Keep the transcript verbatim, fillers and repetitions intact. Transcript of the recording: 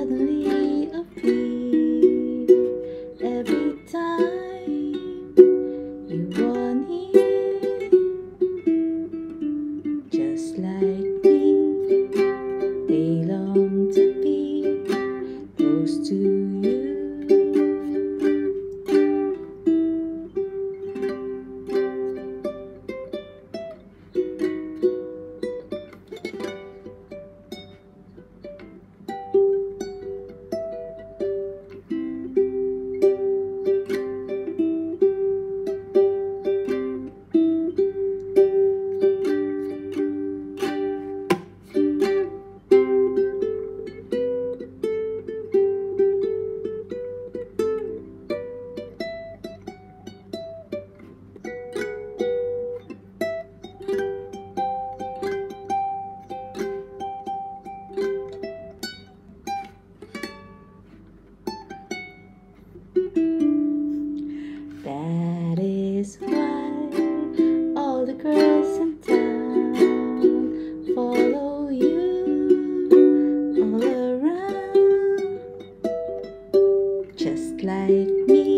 suddenly appear every time you are near. Just like me, they long to be close to you. That is why all the girls in town follow you all around. Just like me,